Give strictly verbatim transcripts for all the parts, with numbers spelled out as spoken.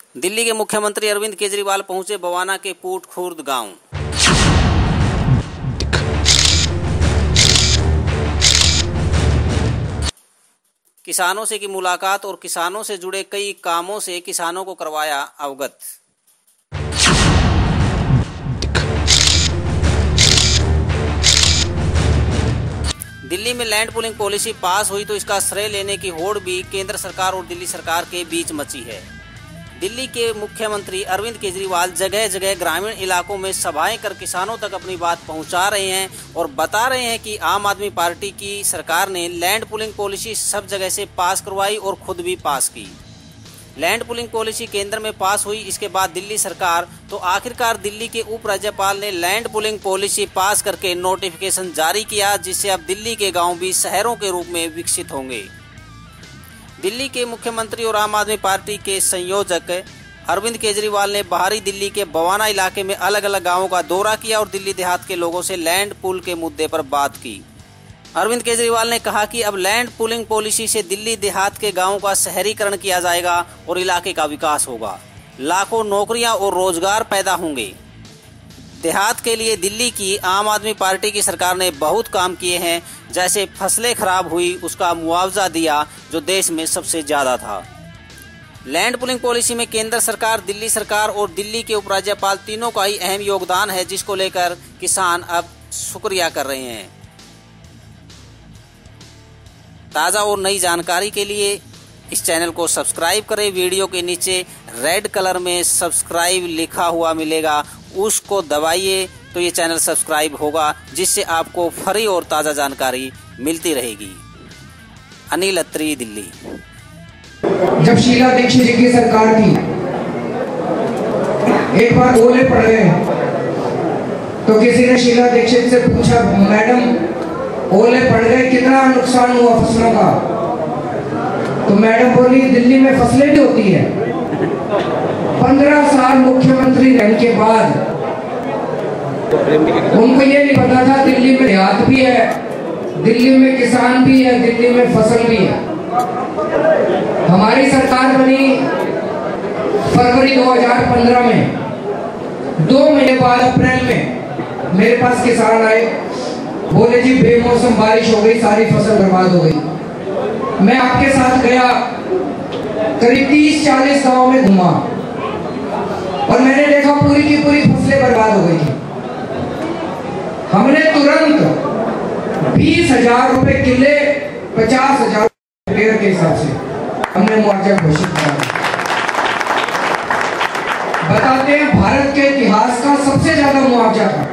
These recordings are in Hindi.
दिल्ली के मुख्यमंत्री अरविंद केजरीवाल पहुंचे बवाना के पूट खुर्द गांव। किसानों से की मुलाकात और किसानों से जुड़े कई कामों से किसानों को करवाया अवगत। दिल्ली में लैंड पूलिंग पॉलिसी पास हुई तो इसका श्रेय लेने की होड़ भी केंद्र सरकार और दिल्ली सरकार के बीच मची है। दिल्ली के मुख्यमंत्री अरविंद केजरीवाल जगह जगह ग्रामीण इलाकों में सभाएं कर किसानों तक अपनी बात पहुंचा रहे हैं और बता रहे हैं कि आम आदमी पार्टी की सरकार ने लैंड पूलिंग पॉलिसी सब जगह से पास करवाई और खुद भी पास की। लैंड पूलिंग पॉलिसी केंद्र में पास हुई, इसके बाद दिल्ली सरकार तो आखिरकार दिल्ली के उपराज्यपाल ने लैंड पूलिंग पॉलिसी पास करके नोटिफिकेशन जारी किया, जिससे अब दिल्ली के गांव भी शहरों के रूप में विकसित होंगे। दिल्ली के मुख्यमंत्री और आम आदमी पार्टी के संयोजक अरविंद केजरीवाल ने बाहरी दिल्ली के बवाना इलाके में अलग अलग गांवों का दौरा किया और दिल्ली देहात के लोगों से लैंड पूल के मुद्दे पर बात की। अरविंद केजरीवाल ने कहा कि अब लैंड पूलिंग पॉलिसी से दिल्ली देहात के गांवों का शहरीकरण किया जाएगा और इलाके का विकास होगा। लाखों नौकरियां और रोजगार पैदा होंगे। देहात के लिए दिल्ली की आम आदमी पार्टी की सरकार ने बहुत काम किए हैं, जैसे फसलें खराब हुई उसका मुआवजा दिया जो देश में सबसे ज्यादा था। लैंड पूलिंग पॉलिसी में केंद्र सरकार, दिल्ली सरकार और दिल्ली के उपराज्यपाल तीनों का ही अहम योगदान है, जिसको लेकर किसान अब शुक्रिया कर रहे हैं। ताज़ा और नई जानकारी के लिए इस चैनल को सब्सक्राइब करें। वीडियो के नीचे रेड कलर में सब्सक्राइब लिखा हुआ मिलेगा, उसको दबाइए तो ये चैनल सब्सक्राइब होगा, जिससे आपको फ्री और ताज़ा जानकारी मिलती रहेगी। अनिल अत्री, दिल्ली। जब शीला दीक्षित जी की सरकार थी, एक बार ओले पड़ गए तो किसी ने शीला दीक्षित से पूछा, मैडम ओले पड़ गए, कितना नुकसान हुआ फसलों का? तो मैडम बोली, दिल्ली में फसलें भी होती है। पंद्रह साल मुख्यमंत्री रहने के बाद उनको ये नहीं पता था दिल्ली में देहात भी है, दिल्ली में किसान भी है, दिल्ली में फसल भी है। हमारी सरकार बनी फरवरी दो हज़ार पंद्रह में। दो महीने बाद अप्रैल में मेरे पास किसान आए, बोले जी बेमौसम बारिश हो गई, सारी फसल बर्बाद हो गई। मैं आपके साथ गया, करीब तीस चालीस गाँव में घुमा और मैंने देखा पूरी की पूरी फसलें बर्बाद हो गई थी। हमने तुरंत बीस हजार रुपए किले, पचास हजार हेक्टेयर के हिसाब से हमने मुआवजा घोषित किया। बताते हैं भारत के इतिहास का सबसे ज्यादा मुआवजा था।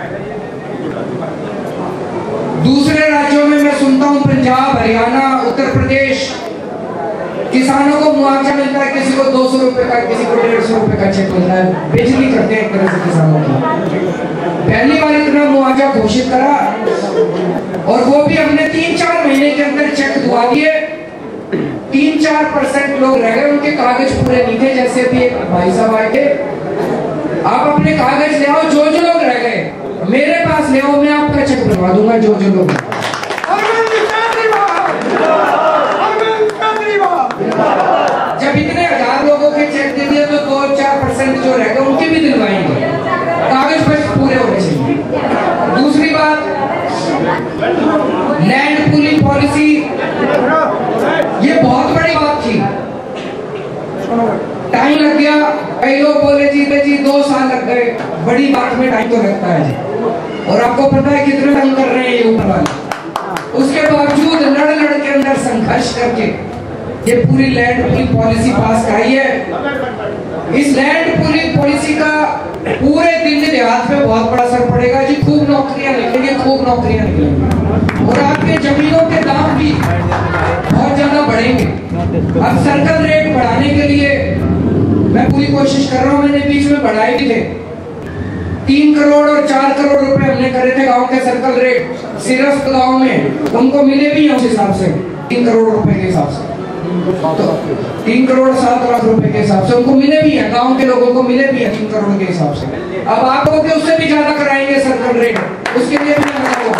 दूसरे राज्यों में मैं सुनता हूं पंजाब, हरियाणा, उत्तर प्रदेश किसानों को मुआवजा मिलता है, किसी को दो सौ रुपए का, किसी को डेढ़ सौ रुपए का चेक मिलता है। बेइज्जती करते हैं एक तरह से किसानों की। पहली बार इतना मुआवजा घोषित करा और वो भी हमने तीन चार महीने के अंदर चेक दुआ दिए। तीन चार परसेंट लोग रह गए, उनके कागज पूरे नहीं थे। जैसे भी एक भाई साहब आए थे, आप अपने कागज ले आओ, जो जो लोग रह गए मेरे पास ले आओ, मैं आपका चेक बनवा दूंगा। जो जो लोग जब इतने हजार लोगों के चेक दे दिए तो दो चार परसेंट जो रह गए उनके भी दिलवाएंगे, कागज बस पूरे होने चाहिए। दूसरी बात, लैंड पूलिंग पॉलिसी, ये बहुत बड़ी बात थी। टाइम लग गया, कई लोग बोले जी जी दो साल लग गए। बड़ी बात में टाइम तो लगता है जी, और आपको पता है कितने टाइम कर रहे हैं ये ऊपर वाले। उसके बावजूद लड़ लड़ के अंदर संघर्ष करके ये पूरी लैंड पूलिंग पॉलिसी पास कराई है। इस लैंड पूलिंग पॉलिसी का पूरे दिल्ली देहात में बहुत बड़ा असर पड़ेगा जी। खूब नौकरियां निकलेंगी, खूब नौकरियां निकलेंगी और आपके जमीनों के दाम भी बहुत ज्यादा बढ़ेंगे। अब सर्कल रेट बढ़ाने के लिए मैं पूरी कोशिश कर रहा हूँ। मैंने बीच में बढ़ाए भी थे, तीन करोड़ और चार करोड़ रुपए हमने करे थे गाँव के सर्कल रेट। सिर्फ गाँव में उनको मिले भी हैं उस हिसाब से, तीन करोड़ रुपए के हिसाब से, तो तीन करोड़ सात लाख रुपए के हिसाब से उनको मिले भी हैं, गांव के लोगों को मिले भी हैं तीन करोड़ के हिसाब से। अब आप लोग उससे भी ज्यादा कराएंगे सर्कल रेट, उसके लिए भी लगा।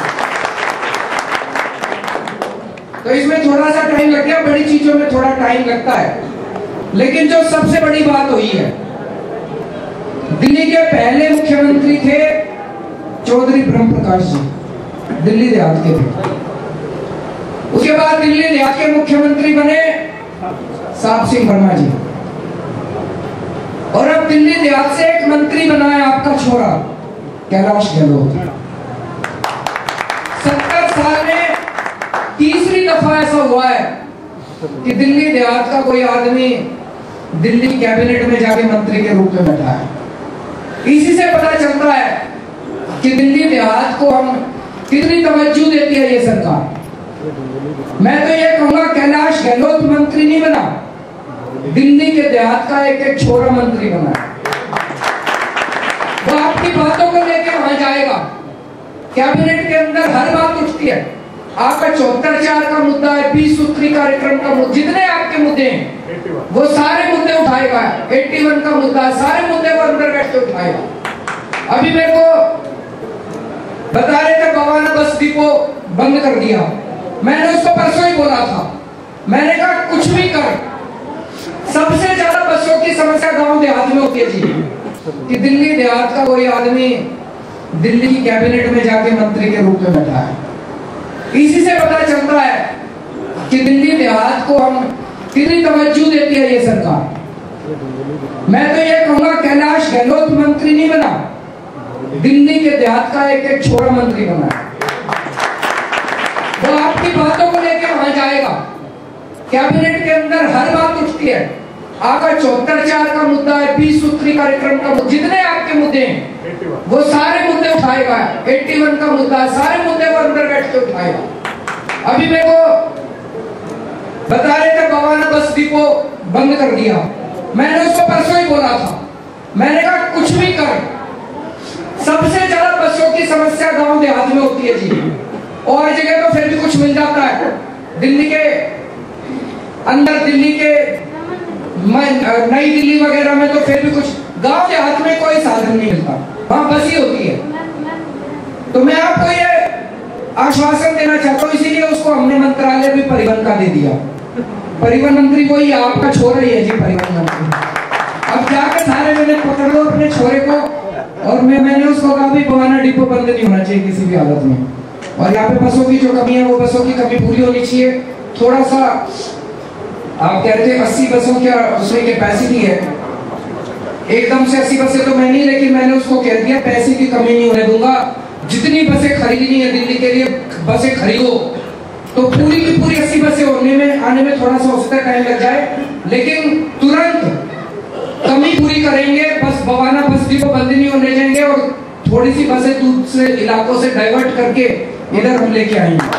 तो इसमें थोड़ा सा टाइम लग गया, बड़ी चीजों में थोड़ा टाइम लगता है। लेकिन जो सबसे बड़ी बात हुई है, दिल्ली के पहले मुख्यमंत्री थे चौधरी ब्रह्म प्रकाश जी, दिल्ली देहात के थे। उसके बाद दिल्ली देहात के मुख्यमंत्री बने साहब सिंह वर्मा जी, और अब दिल्ली देहात से एक मंत्री बना है आपका छोरा कैलाश गहलोत। सत्तर साल में तीसरी दफा ऐसा हुआ है कि दिल्ली देहात का कोई आदमी दिल्ली कैबिनेट में जाके मंत्री के रूप में बैठा है। इसी से पता चलता है कि दिल्ली देहात को हम कितनी तवज्जो देती है ये सरकार। मैं तो ये कहूंगा कैलाश गहलोत मंत्री नहीं बना, दिल्ली के देहात का एक एक छोरा मंत्री बना। वो आपकी बातों को लेकर वहां जाएगा, कैबिनेट के अंदर हर बात उठती है। आपका चौहत्तर चार का मुद्दा है, बीस सूत्री कार्यक्रम का मुद्दा, जितने आपके मुद्दे हैं वो सारे मुद्दे उठाएगा। इक्यासी का मुद्दा, सारे मुद्दे को अंदर बैठ के उठाएगा। अभी मेरे को बता रहे थे बवाना बस डिपो बंद कर दिया, मैंने उसको परसों ही बोला था। मैंने कहा कुछ भी कर, सबसे ज्यादा बसों की समस्या गांव देहात में होती है जी, कि दिल्ली देहात का कोई आदमी दिल्ली की कैबिनेट में जाके मंत्री के रूप में बैठा है। इसी से पता चलता है कि दिल्ली देहात को हम कितनी तवज्जो देती है ये सरकार। मैं तो ये कहूंगा कैलाश गहलोत मंत्री नहीं बना, दिल्ली के देहात का एक एक छोरा मंत्री बना। वो आपकी बातों को लेकर वहां जाएगा, कैबिनेट के अंदर हर बात उठती है। आपका चौहत्तर चार का मुद्दा है, बीस सूत्री कार्यक्रम का मुद्दा, जितने आपके मुद्दे हैं वो सारे मुद्दे उठाएगा। इक्यासी का मुद्दा, सारे मुद्दे को अंदर बैठ के उठाएगा। अभी मेरे को बता रहे थे बवाना बस डिपो बंद कर दिया, मैंने उसको परसों ही बोला था। मैंने कहा कुछ भी कर, सबसे ज्यादा बसों की समस्या गांव देहात में होती है जी, और जगह तो फिर भी कुछ मिल जाता है। दिल्ली के अंदर, दिल्ली के नई दिल्ली वगैरह में तो फिर भी कुछ, गांव देहात में कोई साधन नहीं मिलता, वहां बस ही होती है। तो मैं आपको ये आश्वासन देना चाहता हूँ, इसीलिए उसको हमने मंत्रालय भी परिवहन का दे दिया। परिवहन मंत्री कोई आपका छोरा ही है जी, परिवहन मंत्री। अब जाकर सारे मैंने पकड़ लो अपने छोरे को, और मैं मैंने उसको कहा भी बवाना डिपो बंद नहीं होना चाहिए किसी भी हालत में, और यहाँ पे बसों की जो कमी है वो बसों की कमी पूरी होनी चाहिए। थोड़ा सा आप कह रहे थे अस्सी बसों की उसमें कैपेसिटी है, एकदम से अस्सी बसें तो मैं नहीं, लेकिन मैंने उसको कह दिया पैसे की कमी नहीं होने दूंगा। जितनी बसें खरीदनी है दिल्ली के लिए बसें खरीदो, तो पूरी की पूरी अस्सी बसें होने में आने में थोड़ा सा हो सकता है टाइम लग जाए, लेकिन तुरंत कमी पूरी करेंगे। बस बवाना बस डिपो बंद नहीं होने देंगे, और थोड़ी सी बसें दूसरे इलाकों से डाइवर्ट करके इधर हम लेके आएंगे।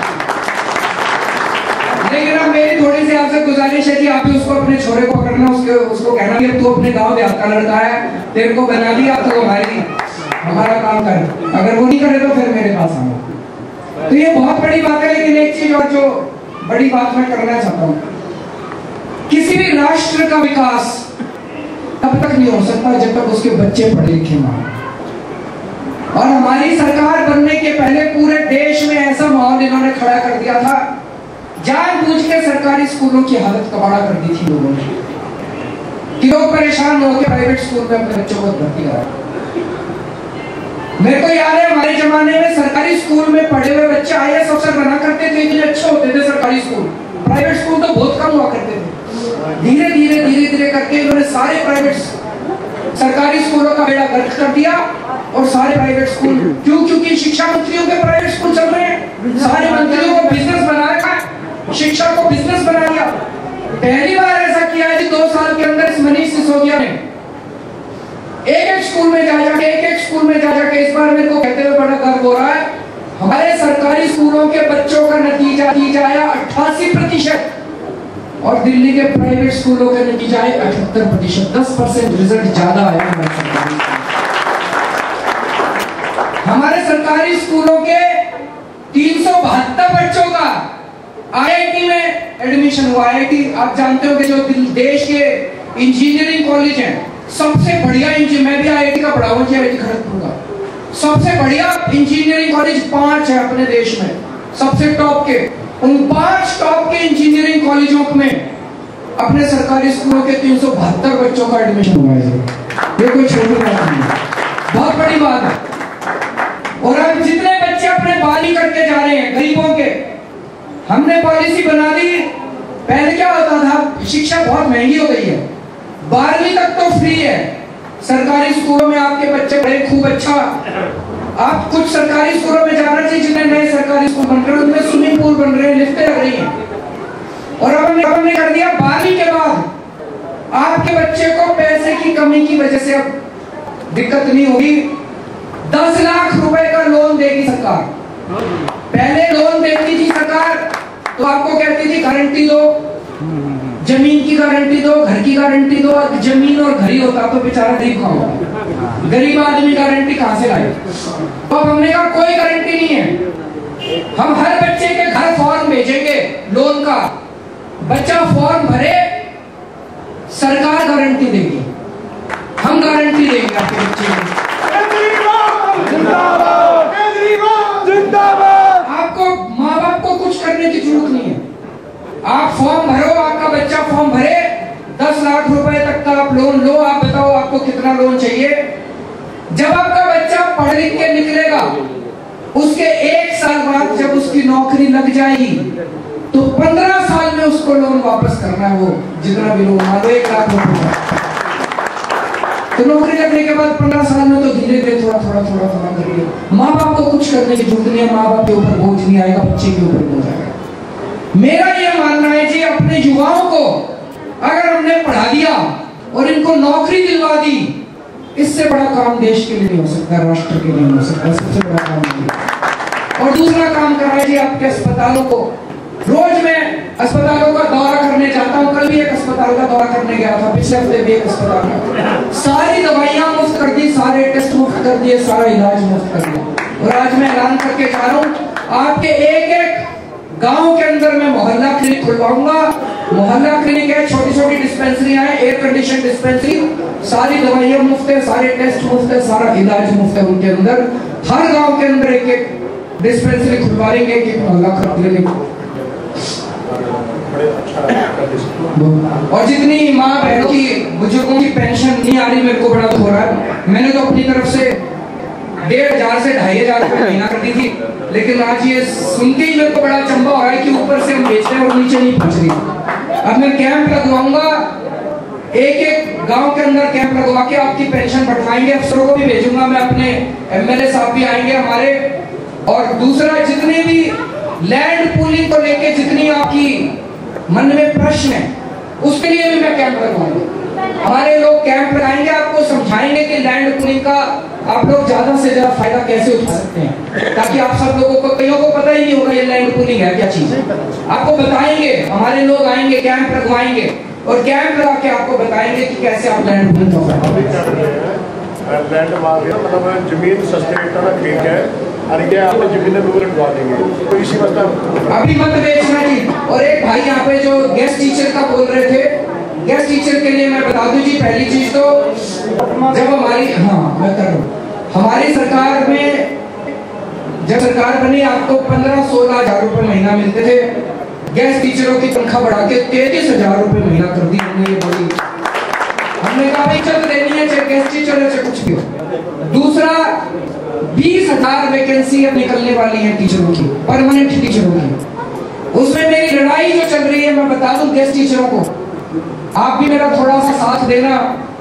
लेकिन अब मेरी थोड़ी सी आपसे गुजारिश है कि आप ही उसको अपने छोरे को पकड़ना, उसके उसको कहना कि तू अपने गांव देहात का लड़का है, तेरे को बना दिया तो हमारी हमारा काम कर, अगर वो नहीं करे तो फिर मेरे पास आना। तो ये बहुत बड़ी बात है। लेकिन एक चीज और जो बड़ी बात मैं करना चाहता हूँ, किसी भी राष्ट्र का विकास तब तक नहीं हो सकता जब तक उसके बच्चे पढ़े लिखे ना हो। और हमारी सरकार बनने के पहले पूरे देश में ऐसा माहौल इन्होंने खड़ा कर दिया था, जानबूझ के सरकारी स्कूलों की हालत कबाड़ा कर दी थी लोगों ने, कि लोग परेशान होकर प्राइवेट स्कूल में अपने बच्चों को भर्ती कराए। मेरे को याद है हमारे जमाने में सरकारी स्कूल में पढ़े हुए बच्चे आई ए एस अफसर बना करते थे, इतने अच्छे होते थे सरकारी स्कूल। प्राइवेट स्कूल तो बहुत कम हुआ करते थे। धीरे धीरे धीरे धीरे करके इन्होंने सारे प्राइवेट सरकारी स्कूलों का बेड़ा गर्क कर दिया, और सारे प्राइवेट स्कूल, क्यों? क्योंकि शिक्षा मंत्रियों के प्राइवेट स्कूल चल रहे हैं, सारे मंत्रियों को बिजनेस बना रखा है, शिक्षा को बिजनेस बना दिया। पहली बार ऐसा किया है कि दो साल के अंदर इस मनीष सिसोदिया ने एक एक स्कूल में जा जाके एक एक स्कूल में जा जाके इस बार मेरे को कहते हुए बड़ा गर्व हो रहा है, हमारे सरकारी स्कूलों के बच्चों का नतीजा नतीजा आया अट्ठासी प्रतिशत, और दिल्ली के प्राइवेट स्कूलों का नतीजा है अठहत्तर प्रतिशत। दस परसेंट रिजल्ट ज्यादा आया हमारे हमारे सरकारी स्कूलों के तीन सौ बहत्तर बच्चों का आई आई टी में एडमिशन हुआ। आई आई टी आप जानते हो कि जो देश के इंजीनियरिंग कॉलेज हैं, सबसे बढ़िया इंजीनियर, मैं भी आई आई टी का पढ़ा हुआ, आई आई टी खड़गपुर का, सबसे बढ़िया इंजीनियरिंग कॉलेज पांच है अपने देश में, सबसे टॉप के। उन पांच टॉप के इंजीनियरिंग कॉलेजों में अपने सरकारी स्कूलों के तीन सौ बहत्तर बच्चों का एडमिशन हुआ है। ये कोई छोटी बात नहीं है, बहुत बड़ी बात है। और अब जितने बच्चे अपने बाली करके जा रहे हैं गरीबों के, हमने पॉलिसी बना दी। पहले क्या होता था, शिक्षा बहुत महंगी हो गई है, बारहवीं तक तो फ्री है सरकारी स्कूलों में, आपके बच्चे पढ़े खूब अच्छा। आप कुछ सरकारी स्कूलों में जाना चाहिए, जितने नए सरकारी स्कूल बन रहे हैं उनमें स्विमिंग पूल बन रहे हैं, लिफ्टें लग रही हैं। और अब हमने हमने कर दिया बारहवीं के बाद आपके बच्चे को पैसे की कमी की वजह से अब दिक्कत नहीं होगी, दस लाख रुपए का लोन देगी सरकार। पहले लोन देती थी सरकार तो आपको कहती थी गारंटी दो, जमीन की गारंटी दो, घर की गारंटी दो। जमीन और घर ही होता तो बेचारा गरीब कहाँ होगा, गरीब आदमी गारंटी कहां से लाए। तो अब हमने कहा कोई गारंटी नहीं है, हम हर बच्चे के घर फॉर्म भेजेंगे लोन का, बच्चा फॉर्म भरे, सरकार गारंटी देगी, हम गारंटी देंगे आपके बच्चे को। आपको माँ बाप को कुछ करने की जरूरत नहीं है, आप फॉर्म भरो, आपका बच्चा फॉर्म भरे, दस लाख रुपए तक का आप लोन लो। आप बताओ आपको कितना लोन चाहिए। जब आपका बच्चा पढ़ लिख के निकलेगा, उसके एक साल बाद जब उसकी नौकरी लग जाएगी तो पंद्रह साल में उसको लोन वापस करना है, वो जितना भी लोन मान लो एक लाख रुपए, तो नौकरी लगने के बाद पंद्रह साल में तो धीरे धीरे थोड़ा थोड़ा थोड़ा थोड़ा करिए। माँ बाप को कुछ करने की जरूरत नहीं है, माँ बाप के ऊपर बोझ नहीं आएगा, बच्चे के ऊपर बोझ आएगा। मेरा ये मानना है जी, अपने युवाओं को अगर हमने पढ़ा दिया और इनको नौकरी दिलवा दी, इससे बड़ा काम देश के लिए नहीं हो सकता, राष्ट्र के लिए नहीं हो सकता, सबसे बड़ा काम नहीं। और दूसरा काम करा है जी आपके अस्पतालों को। रोज मैं अस्पतालों का दौरा करने जाता हूँ, कल भी एक अस्पताल का दौरा करने गया था, पिछले हफ्ते भी एक अस्पताल का। सारी दवाइयां मुफ्त कर दी, सारे टेस्ट मुफ्त कर दिए, सारा इलाज मुफ्त कर दिया। और आज मैं ऐलान करके जा रहा हूँ, आपके एक एक गांव के अंदर मैं मोहल्ला क्लिनिक खुलवाऊंगा। मोहल्ला क्लिनिक है, छोटी छोटी डिस्पेंसरियां हैं, एयर कंडीशन डिस्पेंसरी, सारी दवाइयां मुफ्त है, सारे टेस्ट मुफ्त है, सारा इलाज मुफ्त है उनके अंदर। हर गांव के अंदर एक एक डिस्पेंसरी खुलवाएंगे, एक एक मोहल्ला क्लिनिक। और जितनी माँ बहनों की, बुजुर्गों की पेंशन नहीं आ रही, मेरे को बड़ा दुख हो रहा है। मैंने तो अपनी तरफ से डेढ़ हजार से ढाई हजार रुपए महीना कर दी थी, लेकिन आज ये सुनते ही मेरे को बड़ा चंबा हो रहा है कि ऊपर से हम बेचते हैं और नीचे नहीं पहुंच रही। अब मैं कैंप लगवाऊंगा, एक एक गांव के अंदर कैंप लगवा के आपकी पेंशन बढ़वाएंगे। अफसरों को भी भेजूंगा मैं, अपने एमएलए साहब भी आएंगे हमारे। और दूसरा, जितने भी लैंड पूलिंग को लेके जितनी आपकी मन में प्रश्न है, उसके लिए भी मैं कैंप लगवाऊंगा। हमारे लोग कैंप लगाएंगे, आपको समझाएंगे कि लैंड पूलिंग का आप लोग ज्यादा से ज्यादा फायदा कैसे उठा सकते हैं, ताकि आप सब लोगों को, कईयों को पता ही नहीं होगा ये लैंड पूलिंग है क्या चीज है। आपको बताएंगे, हमारे लोग आएंगे, कैंप लगवाएंगे और कैंप लगा के आपको बताएंगे कि कैसे आप लैंड पूलिंग कर सकते हैं। लैंड मार्केट मतलब जमीन सस्ते रेट में खरीद के और ये आपने जमीन में लगा देंगे, तो इसी मतलब अभी मत बेचना जी। और एक भाई यहाँ पे जो गेस्ट टीचर का बोल रहे थे, गेस्ट टीचर के लिए मैं बता दूं जी, पहली चीज तो जब हमारी, हाँ मैं कर रहा हूँ, हमारी सरकार में जब सरकार बनी आपको पंद्रह सोलह हजार रुपए महीना मिलते थे। गेस्ट टीचरों की तनख्वाह बढ़ा के तैतीस हजार रुपए महीना कर दी हमने। ये बोली, हमने कहा भाई चल देनी है, चाहे गेस्ट टीचर है चाहे कुछ भी हो। दूसरा, बीस हजार वैकेंसी अब निकलने वाली है टीचरों की, परमानेंट टीचरों की। उसमें मेरी लड़ाई जो चल रही है, मैं बता दूं गेस्ट टीचरों को, आप भी मेरा थोड़ा सा साथ देना।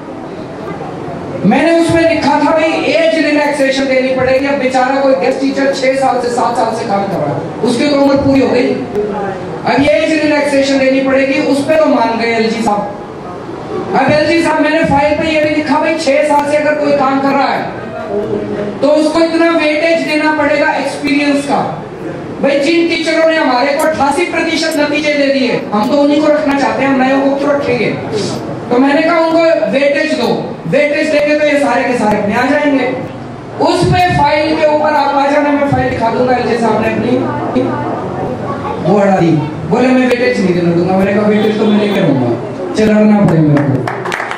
मैंने उसमें लिखा था भाई एज रिलैक्सेशन देनी पड़ेगी। अब बेचारा कोई गेस्ट टीचर छह साल से सात साल से काम कर रहा है, उसकी तो उम्र पूरी हो गई, अब ये एज रिलैक्सेशन देनी पड़ेगी। उस पर तो मान गए एलजी साहब। अब एलजी साहब, मैंने फाइल पे ये भी लिखा भाई छह साल से अगर कोई काम कर रहा है तो उसको इतना वेटेज देना पड़ेगा एक्सपीरियंस का। भाई जिन टीचरों ने हमारे को अठासी प्रतिशत नतीजे दे दिए, हम तो उन्हीं को रखना चाहते हैं, हम नए को क्यों रखेंगे। तो मैंने कहा उनको वेटेज दो, वेटेज देंगे तो ये सारे के सारे अपने आ जाएंगे। उस पे फाइल के ऊपर आप आ जाना, मैं फाइल दिखा दूंगा। एलजी साहब ने अपनी वो हटा दी, बोले मैं वेटेज नहीं देना दूंगा। मैंने कहा वेटेज तो मैं नहीं करूंगा, चलाना पड़ेगा मेरे को।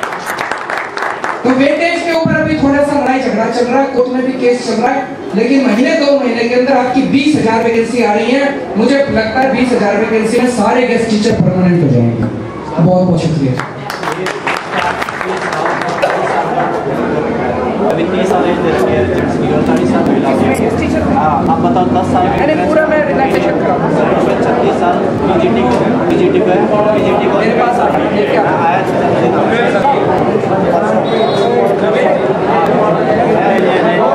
तो वेटेज के ऊपर अभी थोड़ा सा लड़ाई झगड़ा चल रहा है, कोर्ट में भी केस चल रहा है, लेकिन महीने दो महीने के अंदर आपकी बीस हजार वैकेंसी आ रही है। मुझे लगता है बीस हजार वैकेंसी में सारे गेस्ट टीचर परमानेंट हो जाएंगे। बहुत बहुत शुक्रिया। अभी तीस साल एज दे रखी है जेंट्स की, अड़तालीस साल महिला की। हाँ, आप बताओ दस साल में पूरा मैं रिलैक्सेशन कराऊंगा। छत्तीस साल पीजीटी पीजीटी पे पीजीटी को मेरे पास आया आया